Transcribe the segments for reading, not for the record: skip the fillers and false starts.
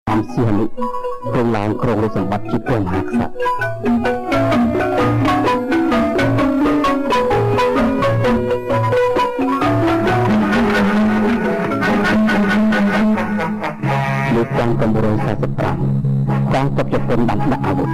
អំសៀនុគ្រងឡើងគ្រងរាជសម្បត្តិជាព្រះមហាក្សត្រលើកទាំង945កងទ័ពជប៉ុនបានដាក់អាវុធ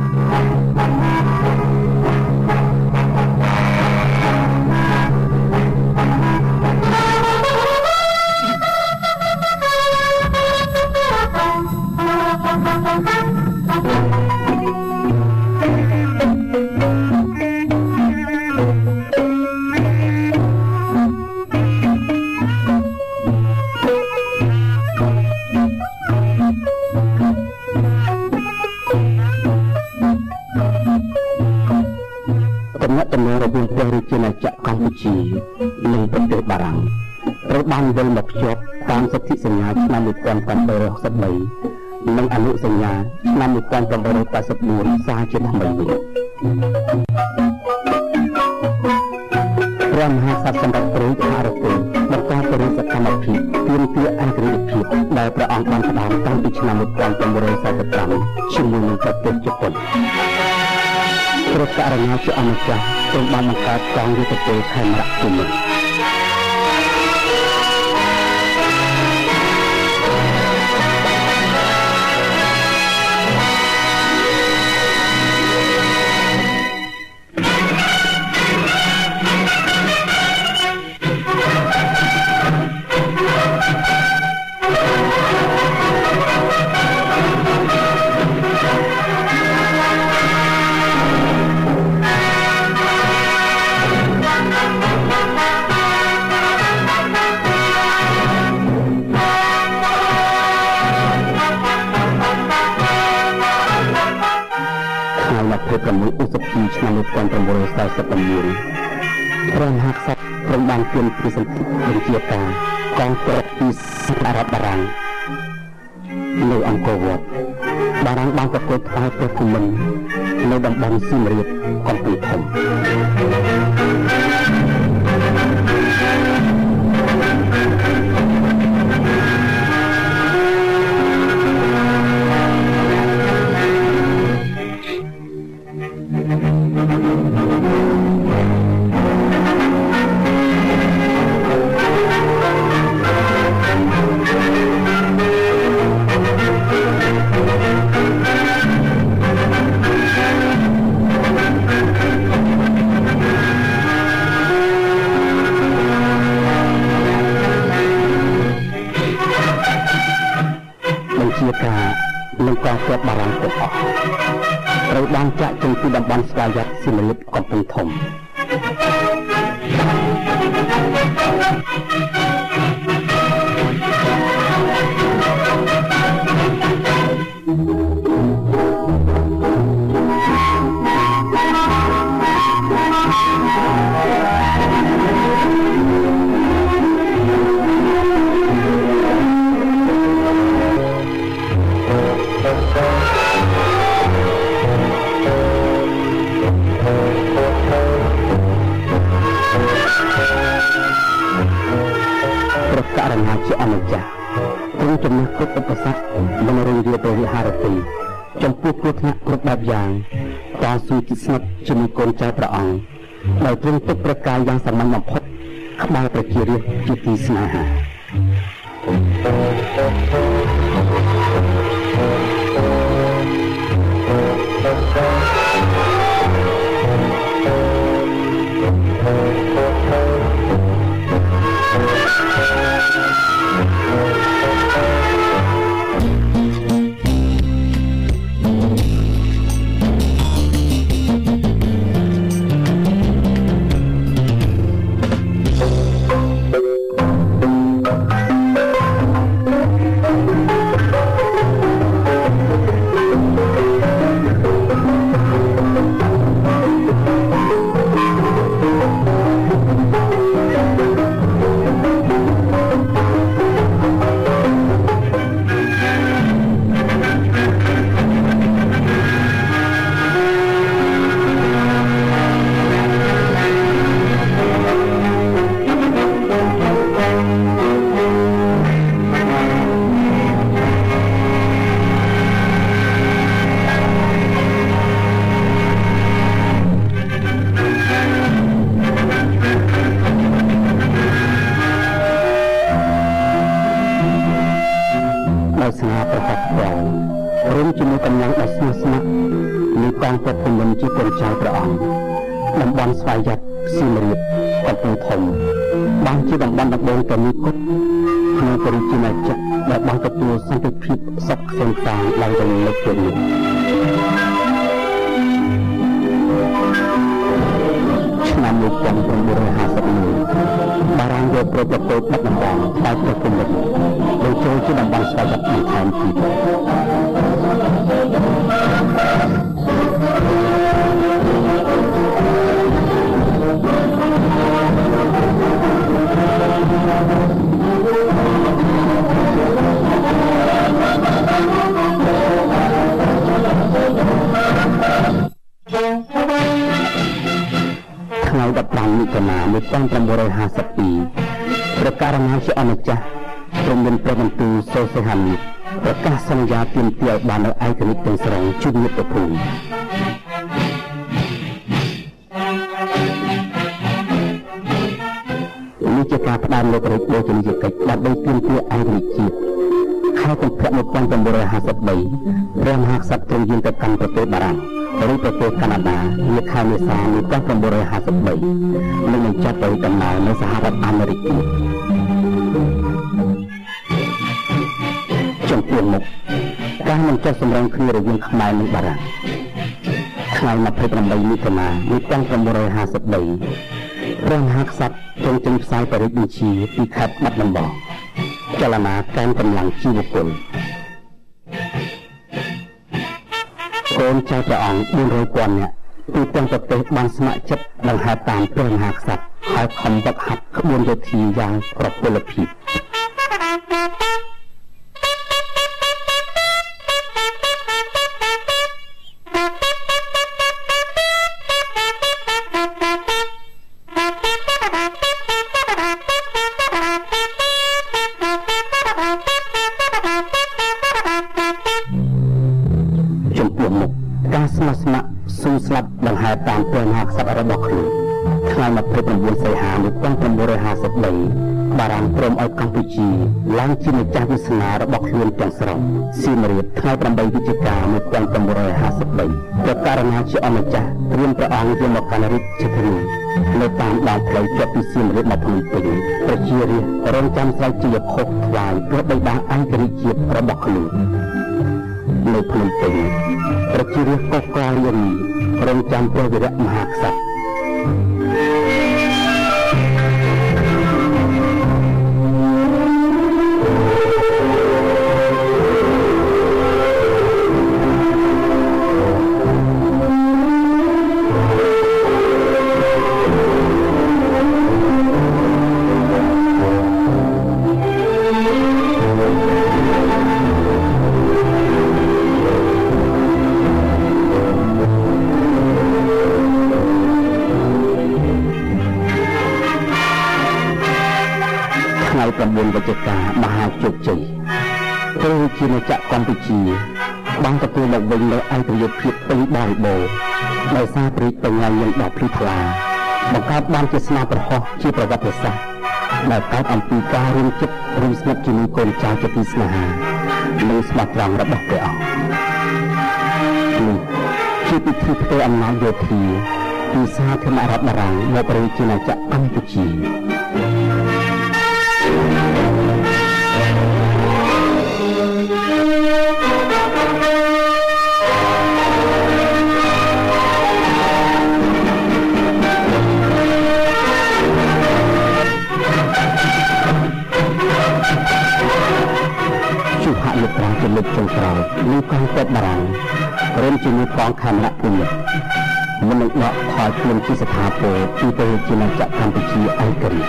ព្រះរាជាណាចក្រកម្ពុជានិងប្រទេសបារាំងត្រូវបានវិលមកភ្ជាប់តាមសន្ធិសញ្ញាឆ្នាំ1863និងអនុសញ្ញាឆ្នាំ1884សារជាថ្មីវិញព្រះមហាក្សត្រសម្រាប់ព្រះハរតីបន្តទៅរកសកម្មភាពទាមទារឯករាជ្យភាពដែលព្រះអង្គបានផ្ដល់តាំងពីឆ្នាំ1945ជាមួយនឹងប្រទេសជប៉ុនព្រះករណីជាអម្ចាស់ទ្រង់បានបង្កើតកងយុទ្ធពលខេមរៈភូមិ6ឧសភាឆ្នាំ1949ព្រះមហាក្សត្រទ្រង់បានទាមទារសន្ធិបញ្ជាការកងទ័ពពីសហរដ្ឋបារាំងនៅអង្គរវត្តបារាំងបានប្រគល់ថ្វាយព្រះភូមិន្ទនៅតំបន់សៀមរាបកំពង់ធំនឹងកងទ័ពបារាំងទាំងអស់ត្រូវបានចាក់ចេញពីតំបន់ស្វយ័តសៀមរាបកំពង់ធំករណីជាអម្ចាស់ទ្រង់ជំនះគ្រប់ឧបសគ្គនិងរងរាព្រះវិហារតីចំពោះគ្រោះថ្នាក់គ្រប់បែបយ៉ាងតស៊ូជាស្និទ្ធជាមួយកូនចៅព្រះអង្គដោយទ្រង់ទុកប្រកាយយ៉ាងសាមញ្ញបំផុតក្បាលប្រជារាស្ត្រជាទីស្នេហាដោយស្នាប្រហុកព្រះរួមជាមួយកម្លាំងដ៏ស្មោះស្ម័គ្រនៃកងទ័ពភូមិន្ទជាកូនចៅព្រះអង្គតំបន់ស្វយ័តសៀមរាបកំពង់ធំបានជាតំបន់ដំបូងតែមួយគត់ក្នុងព្រះរាជាណាចក្រដែលបានទទួលសន្តិភាពសុខខ្សែខ្សានឡើងទៅលើកទៀតនេះឆ្នាំ1951បារាំងយកប្រទេសទៅបាត់ដំបងតែប្រគំនិតដោយចូលជាតំបន់ស្វយ័តបន្ថែមទៀតថ្ងៃ15មិថុនា1952ព្រះករណាជាអម្ចាស់ព្រមមានព្រះបន្ទូលសូសេហានីប្រកាសសន្យាទាមទារឲ្យបាននៅឯករាជ្យទាំងស្រុងជូនមាតុភូមិនេះជាការផ្ដើមលោករាជបូជនីយកិច្ចដើម្បីទាមទារឯករាជ្យជាតិខែកុម្ភៈ1953ព្រះមហាក្សត្រទ្រង់យាងទៅកាន់ប្រទេសបារាំងឬប្រទេសកាណាដានាខែមេសា1953និងបញ្ចប់ទៅដំណើរនៅសហរដ្ឋអាមេរិកចំពោះមុខការមិនចុះសម្រុងគ្នារវាងខ្មែរនិងបារាំងថ្ងៃ28មិថុនា1953ព្រះមហាក្សត្រទ្រង់ចេញផ្សាយបរិយាបញ្ជាពីខេត្តបាត់ដំបងចលនាកើនកម្លាំងជីវពលកូនចៅព្រះអង្គ400,000នាក់ទូទាំងប្រទេសបានស្ម័គ្រចិត្តដង្ហែតាមព្រះមហាក្សត្រហើយខំវឹកហាត់ក្បួនយោធាយ៉ាងប្រពលភាពស្លាប់ដង្ហែតាមព្រះមហាក្សត្ររបស់ខ្លួនថ្ងៃ29សីហា1953បារាំងព្រមឲ្យកម្ពុជាឡើងជាម្ចាស់វាសនារបស់ខ្លួនទាំងស្រុងសៀមរាបថ្ងៃ8វិច្ឆិកា1953ព្រះករណាជាអម្ចាស់ត្រៀមព្រះអង្គយកមកកាន់រាជធានីនៅតាមដងផ្លូវជាប់ពីសៀមរាបមកភ្នំពេញប្រជារាស្ត្ររងចាំស្រែកជាភពថ្វាយព្រះបិតាឯករាជ្យជាតិរបស់ខ្លួននៅភ្នំពេញប្រជារាស្ត្រកកលៀនរងចាំព្រះវីរៈមហាក្សត្រ9វិច្ឆិកាមហាជោគជ័យព្រះរាជាណាចក្រកម្ពុជាបានទទួលមកវិញនូវឯករាជ្យភាពពេញបរិបូរណ៍ដោយសារព្រះបញ្ញាយ៉ាងដ៏ភ្លឺថ្លាបង្កើតបានជាស្នាប្រហោះជាប្រវត្តិសាស្ត្រដែលកើតអំពីការរួមចិត្តរួមស្និទ្ធជាមួយកូនចៅជាទីស្នេហានិងស្មោះត្រង់របស់ព្រះអង្គនេះជាពិធីផ្ទេរអំណាចយោធាពីសាធារណរដ្ឋបារាំងមកព្រះរាជាណាចក្រកម្ពុជាលោកប្រាំជាលើកចុងក្រោយនៃកងទ័ពបារាំងរួមជាមួយកងខេមរៈភូមិមុននឹងដកថយខ្លួនជាស្ថាពរពីព្រះរាជាណាចក្រកម្ពុជាឯករាជ្យ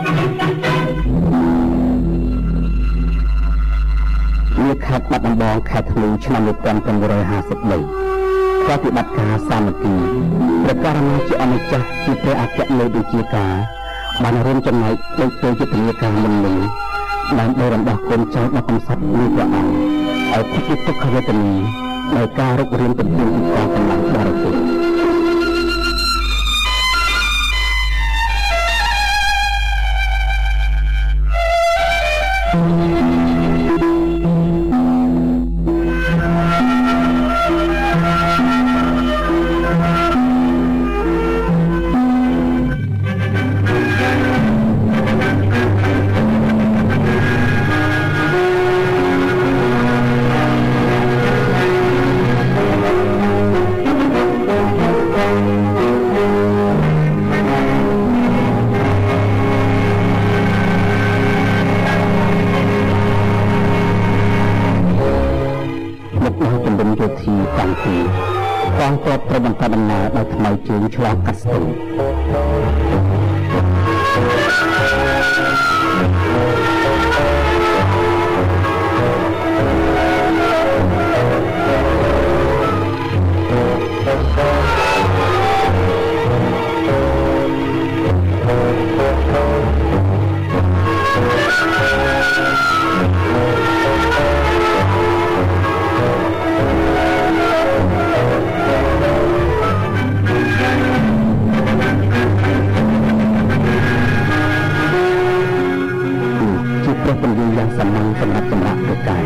ខខែធ្នូឆ្នាំ1953ប្រតិបត្តិការសាមគ្គីប្រកាសជាអនុចាស់ជាព្រះអគ្គលេខាធិការបានរួមចំណែកដូចទៅយុទ្ធនាការមុននេះដើម្បីរំដោះកូនចៅដ៏កំសត់មួយព្រះអង្គឲ្យផុតពីទុក្ខវេទនាដោយការរុករានទន្ទ្រានពីកងកម្លាំងបរទេសកងទ័ពត្រូវបន្តដំណើរដោយថ្មើរជើងឆ្លងកាត់ស្ទឹងយ៉ាងសំខាន់សម្រាប់សម្រាប់ព្រះកាយ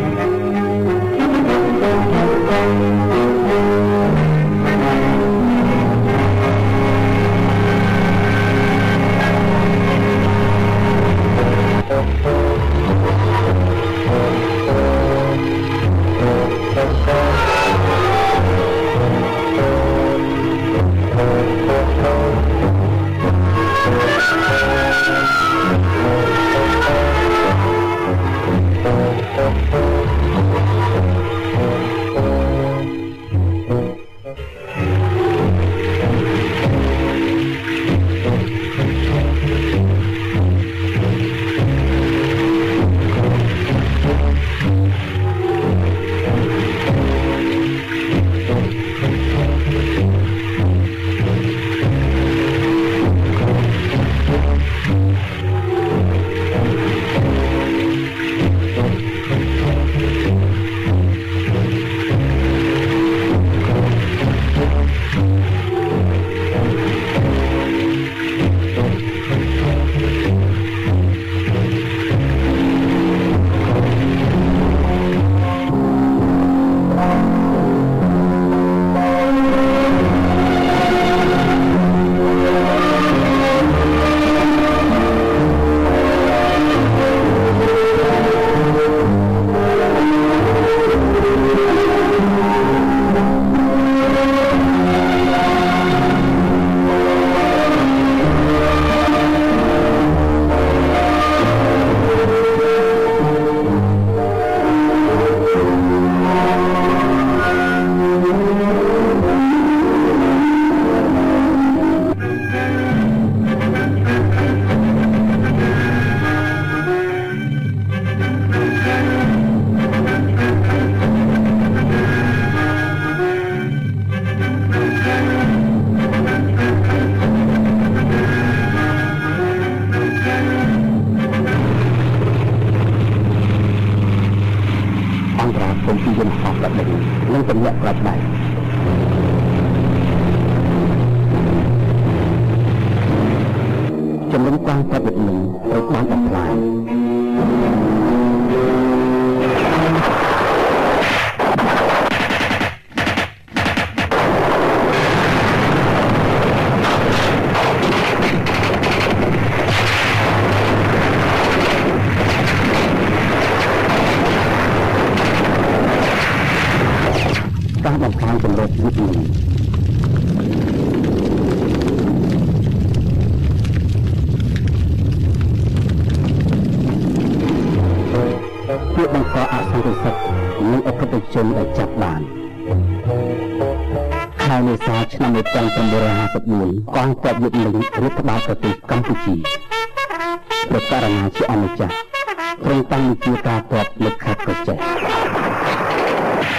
នឹងទម្លាក់ក្បាច់ដៃជំនុំកងទ័ពវិមានត្រូវបានបំផ្លាញការបំផ្លាញចម្រុះជីវិតនេះពួកបង្កអសន្តិសុខនិងអក្រិតជនដែលចាប់បានខែមេសាឆ្នាំ1954កងទ័ពយុទ្ធលិញរដ្ឋបាលប្រទេសកម្ពុជាប្រកាសជាអនុចាស់ព្រមតាំងជាការទ័ពនៅខេត្តកោះចេះ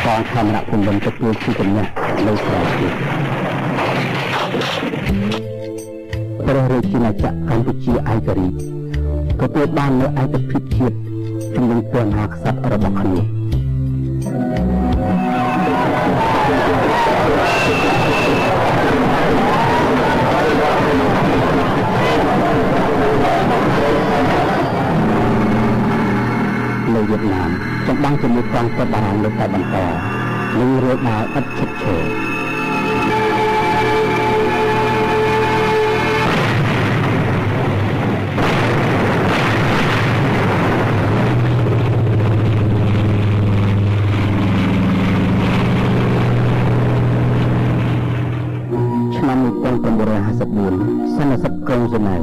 កងខេមរៈភូមិន្ទទទួលជាជំនះនៅក្រៅទៀតព្រះរាជាណាចក្រកម្ពុជាឯករាជ្យទទួលបាននូវឯកភាពជាតិជំនួសព្រះមហាក្សត្ររបស់គ្នានៅវៀតណាមចម្បាំងជាមួយកងទ័ពបារាំងនៅតែបន្តនិងរួចដល់ឥតឈប់ឈរឆ្នាំ1954សន្និសីទក្រុងហ្សឺណែវ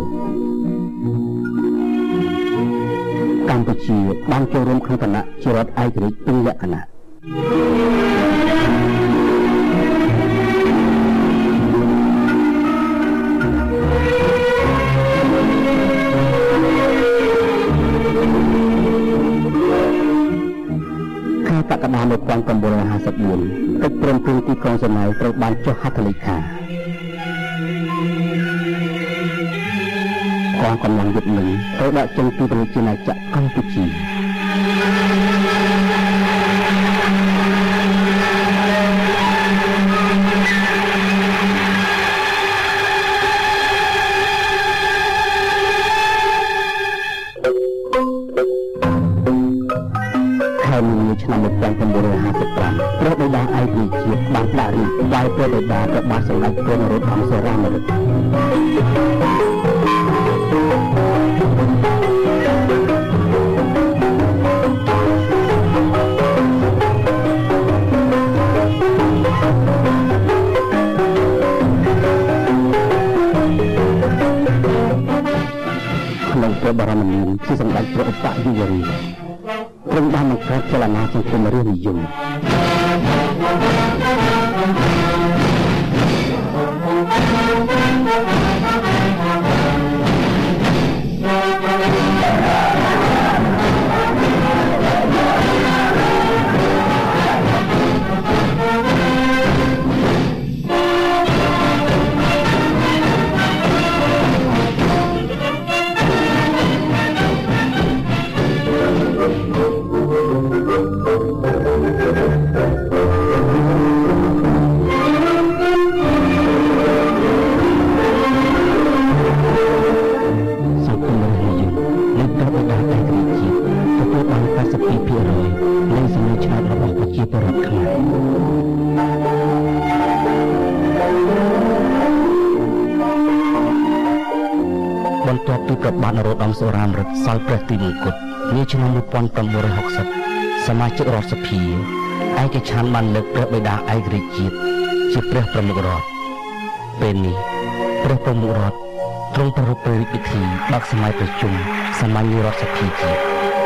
កម្ពុជាបានចូលរួមក្នុងគណៈជារដ្ឋឯករាជ្យពេញលក្ខណៈខែកក្កដា1954កិច្ចព្រមព្រៀងទីក្រុងហ្សឺណែវត្រូវបានចុះហត្ថលេខាកងកម្លាំងយុទ្ធនឹងត្រូវដាក់ចេញពីព្រះរាជាណាចក្រកម្ពុជាខែមីនាឆ្នាំ1955ព្រះបិតាឯករាជ្យជាតិបានដាក់រីកវាយព្រះបិតាព្រះបាទសម្ដេចព្រះនរោត្តម សុរាម្រិតក្នុងព្រះបរមនាមជាសម្ដេចព្រះឧបយុវរាជទ្រង់បានបង្កើតចលនាសង្គមរាស្ត្រនិយមបន្ទាប់ពីព្រះបាទនរោត្តម សុរាម្រិតសោយព្រះទីមង្គតនាឆ្នាំ1960សមាជិករដ្ឋសភាឯកច្ឆន្ទបានលើកព្រះបិតាឯករាជ្យជាតិជាព្រះប្រមុខរដ្ឋពេលនេះព្រះប្រមុខរដ្ឋទ្រង់ប្រារព្ធព្រះរាជពិធីបើកសម័យប្រជុំសាមញ្ញរដ្ឋសភាជាតិ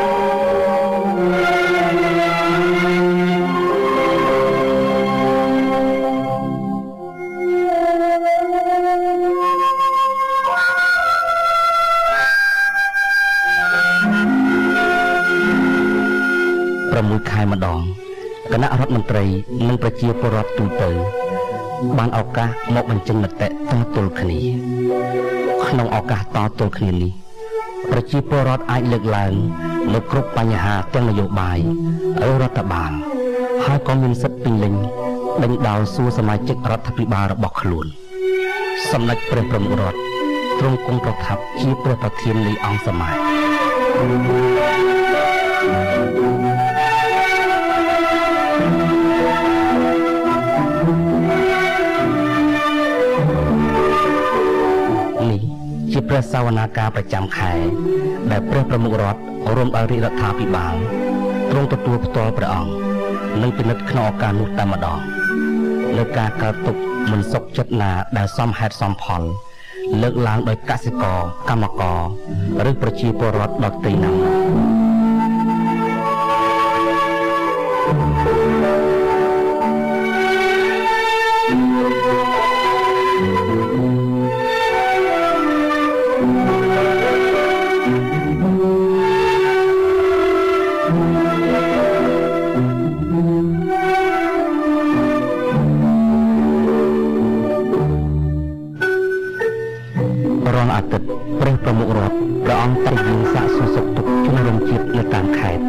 6 ខែម្ដងគណៈរដ្ឋមន្ត្រីនិងប្រជាពលរដ្ឋទូទៅបានឱកាសមកបញ្ចេញមតិតទល់គ្នាក្នុងឱកាសតទល់គ្នានេះប្រជាពលរដ្ឋអាចលើកឡើងនៅគ្រប់បញ្ហាទាំងនយោបាយឬរដ្ឋបាលហើយក៏មានសិទ្ធិពេញលេញដេញដោលសួរសមាជិករដ្ឋាភិបាលរបស់ខ្លួនសម្ដេចព្រះប្រមុខរដ្ឋទ្រង់គង់ប្រថាប់ជាព្រះប្រធាននៃអង្គសមាជជាព្រះសាវនាការប្រចាំខែដែលព្រះប្រមុខរដ្ឋរួមដោយរាជរដ្ឋាភិបាលទ្រង់ទទួលផ្ទាល់ព្រះអង្គនិងពិនិត្យក្នុងឱកាសនោះតែម្ដងលើការកើតទុក្ខមិនសុខចិត្តណាដែលសមហេតុសមផលលើកឡើងដោយកសិករកម្មករឬប្រជាពលរដ្ឋដទៃណារាល់អាទិត្យព្រះប្រមុខរដ្ឋព្រះអង្គតែយាងសាកសួរសុខទុក្ខជនរួមជាតិនៅតាមខេត្ត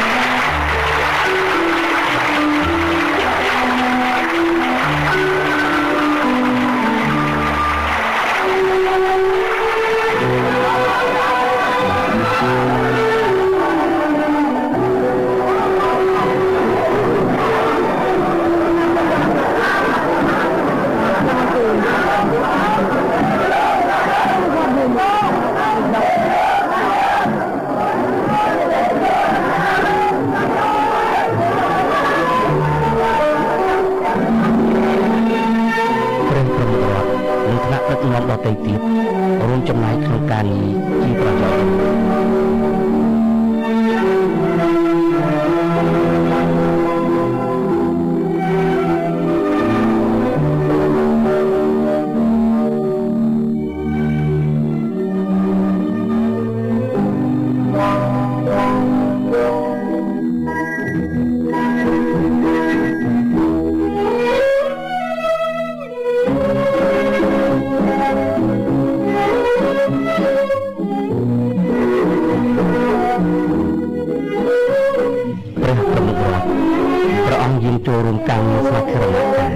ដទៃទៀតរួមចំណែកក្នុងការងារជាប្រយោជន៍ចូលរួមការងារសាធារណការ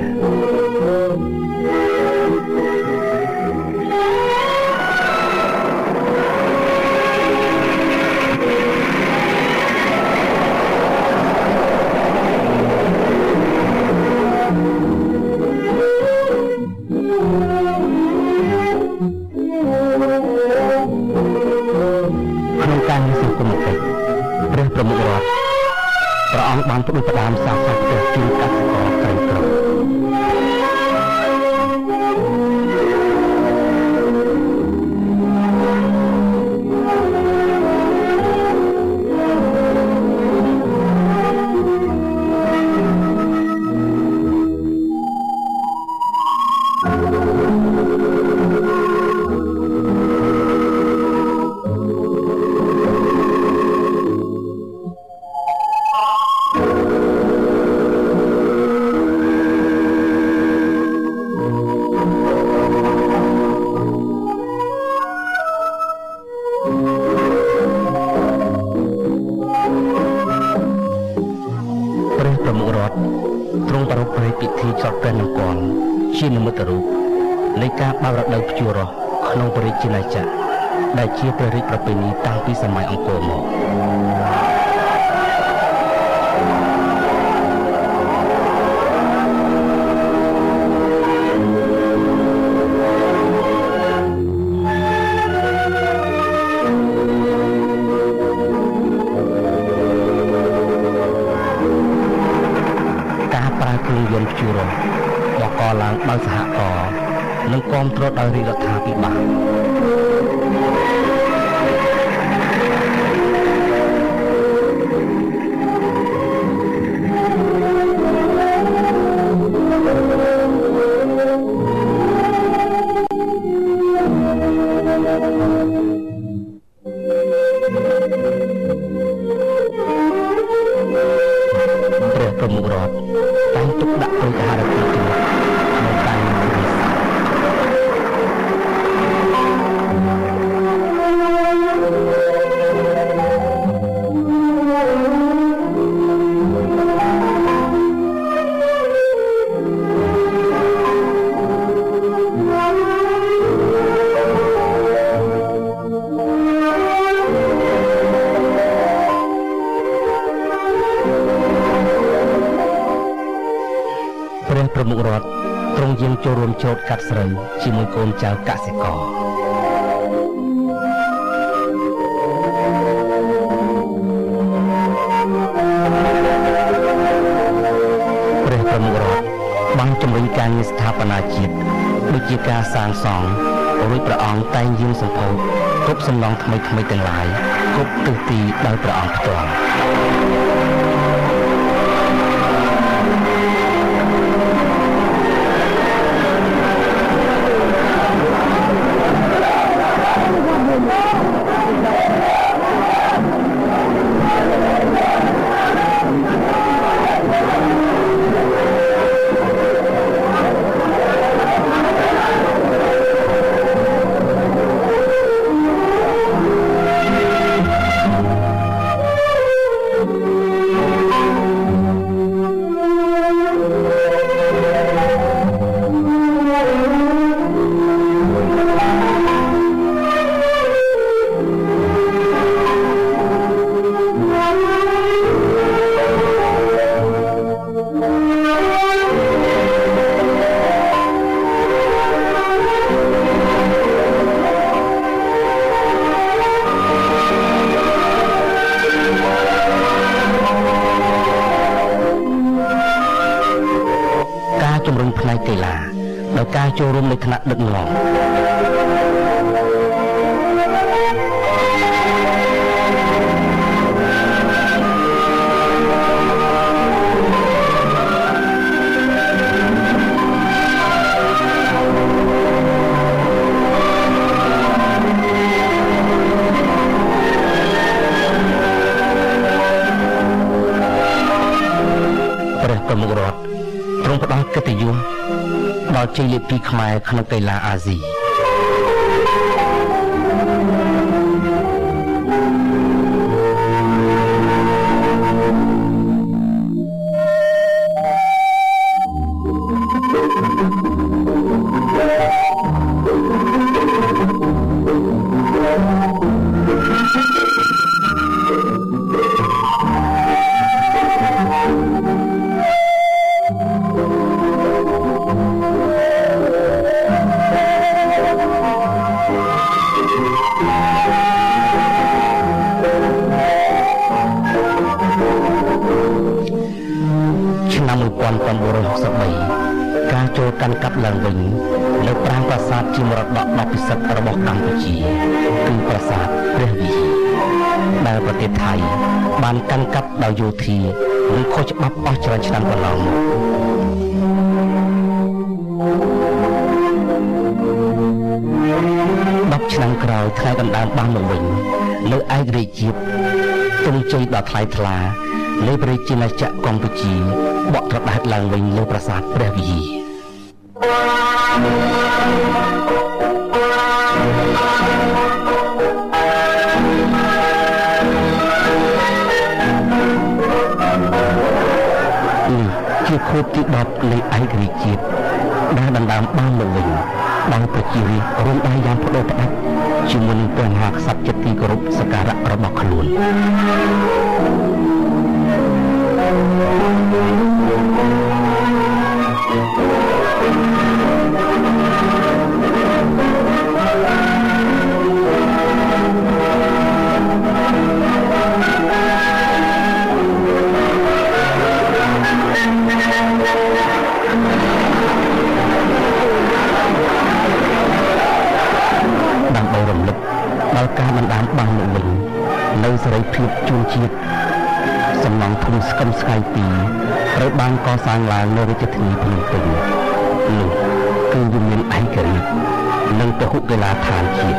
ក្នុងការងារសង្គមកិច្ចព្រះប្រមុខរដ្ឋព្រះអង្គបានផ្ដួចផ្ដើមសាសនាផ្ទះជួយកសិករក្រីក្រទ្រង់ប្រារព្ធព្រះពិធីចតព្រះនង្គ័លជានិមិត្តរូបនៃការបើករដូវភ្ជួររាស់ក្នុងព្រះរាជាណាចក្រដែលជាព្រះរាជប្រពៃណីតាំងពីសម័យអង្គរមកគ្រឿងយន្តភ្ជួររាស់បកឡើងដោយសហករណ៍និងគាំទ្រដោយរាជរដ្ឋាភិបាលព្រះប្រមុខរដ្ឋតែងទុកដាក់ដោយអាហារទីទីក្នុងការងារព្រះប្រមុខរដ្ឋទ្រង់យាងចូលរួមច្រូតកាត់ស្រូវជាមួយកូនចៅកសិករព្រះប្រមុខរដ្ឋបានជំរុញការងារស្ថាបនាជាតិដូចជាការសាងសង់រួចព្រះអង្គតែងយាងសម្ពោធគ្រប់សំណង់ថ្មីៗទាំងឡាយគ្រប់ទិសទីដោយព្រះអង្គផ្ទាល់ផ្នែកកីឡាដោយការចូលរួមនៃថ្នាក់ដឹកនាំប្រមុខរដ្ឋទ្រង់ផ្ដល់កិត្តិយសដល់ជ័យលាភីខ្មែរក្នុងកីឡាអាស៊ីការចូលកាន់កាប់ឡើងវិញនៅប្រាង្គប្រាសាទជាមរតកដ៏ពិសិដ្ឋរបស់កម្ពុជាគឺប្រាសាទព្រះវិហារដែលប្រទេសថៃបានកាន់កាប់ដោយយោធានិងខុសច្បាប់អស់ច្រើនឆ្នាំកន្លងមក10ឆ្នាំក្រោយថ្ងៃដណ្ដើមបានមកវិញនៅឯករាជ្យជាតិទង់ជ័យដ៏ថ្លៃថ្លានៃព្រះរាជាណាចក្រកម្ពុជាបកត្រដាច់ឡើងវិញលើប្រាសាទព្រះវិហារនេះជាខួបទី10នៃឯករាជ្យជាតិដែលដណ្ដើមបានមកវិញដោយប្រជារាស្ត្ររួមដៃយ៉ាងផ្ដោតផ្ដាច់ជាមួយនឹងព្រះមហាក្សត្រជាទីគោរពសក្ការៈរបស់ខ្លួនដើម្បីរំលឹកដល់ការដណ្ដើមបានមកវិញនៅសេរីភាពជូនជាតិសំណង់ធំស្កឹមស្កៃ2ត្រូវបានកសាងឡើងនៅរាជធានីភ្នំពេញនោះគឺវិមានឯករាជ្យនិងពហុកីឡាដ្ឋានជាតិ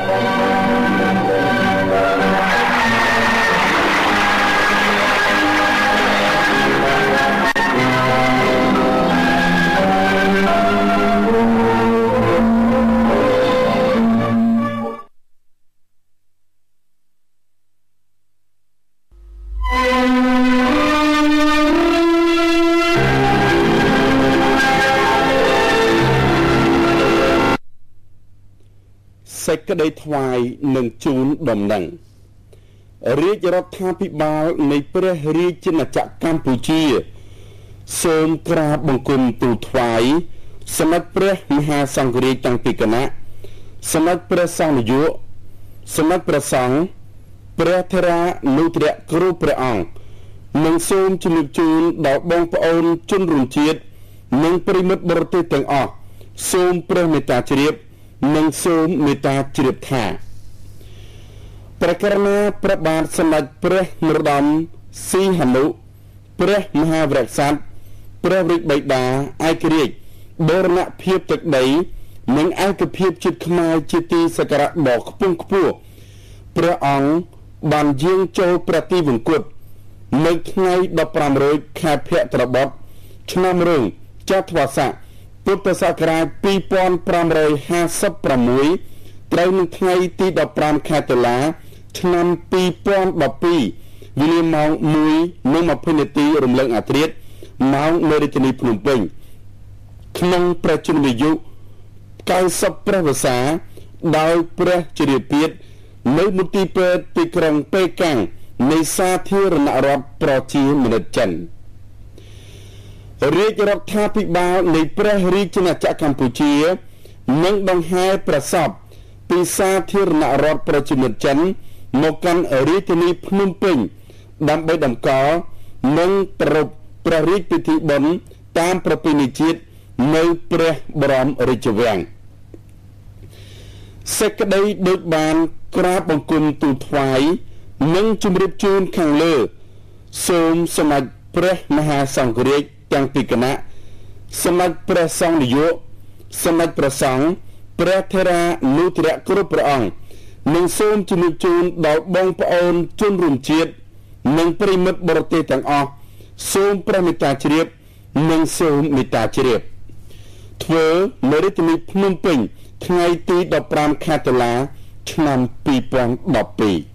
សេចក្តីថ្វាយនឹងជូនដំណឹងរាជរដ្ឋាភិបាលនៃព្រះរាជាណាចក្រកម្ពុជាសូមក្រាបបង្គំទូលថ្វាយសម្ដេចព្រះមហាសង្ឃរាជទាំងពីរគណៈសម្ដេចព្រះសង្ឃនាយកសម្ដេចព្រះសង្ឃព្រះថេរានុថរៈគ្រប់ព្រះអង្គនិងសូមជំរាបជូនដល់បងប្អូនជនរួមជាតិនិងប្រិមិត្តបរទេសទាំងអស់សូមព្រះមេត្តាជ្រាបនិងសូមមេត្តាជ្រាបថាព្រះករុណាព្រះបាទសម្ដេចព្រះនរោត្តមសីហនុព្រះមហាវីរក្សត្រព្រះរាជបិតាឯករាជ្យបូរណភាពទឹកដីនិងឯកភាពជាតិខ្មែរជាទីសក្ការៈដ៏ខ្ពង់ខ្ពស់ព្រះអង្គបានយាងចូលប្រតិវង្គតនៅថ្ងៃ15រោចខែភទ្របទឆ្នាំរោងចត្វាស័កពុទ្ធសករាជ2556ត្រូវនឹងថ្ងៃទី15ខែតុលាឆ្នាំ2012វេលាម៉ោង 1:20 នាទីរំលឹកអធ្រាត្រម៉ោងនៅរាជធានីភ្នំពេញក្នុងព្រះជន្មាយុ90ព្រះវស្សាដោយព្រះជរាពាធនៅមន្ទីរពេទ្យទីក្រុងប៉េកាំងនៃសាធារណរដ្ឋប្រជាមានិតចិនរាជរដ្ឋាភិបាលនៃព្រះរាជាណាចក្រកម្ពុជានឹងដង្ហែប្រសពពីសាធារណរដ្ឋប្រជាមានិតចិនមកកាន់រាជធានីភ្នំពេញដើម្បីតម្កល់និងប្រារព្ធព្រះរាជពិធីបុណ្យតាមប្រពៃណីជាតិនៅព្រះបរមរាជវាំងសេចក្តីដូចបានក្រាបបង្គំទូលថ្វាយនិងជម្រាបជូនខាងលើសូមសម្ដេចព្រះមហាសង្ឃរាជទាំងពីរគណៈសម្ដេចព្រះសង្ឃនាយកសម្ដេចព្រះសង្ឃព្រះថេរានុថេរៈគ្រប់ព្រះអង្គនិងសូមជម្រាបជូនដល់បងប្អូនជនរួមជាតិនិងប្រិមិត្តបរទេសទាំងអស់សូមព្រះមេត្តាជ្រាបនិងសូមមេត្តាជ្រាបធ្វើនៅរាជធានីភ្នំពេញថ្ងៃទី15ខែតុលាឆ្នាំ2012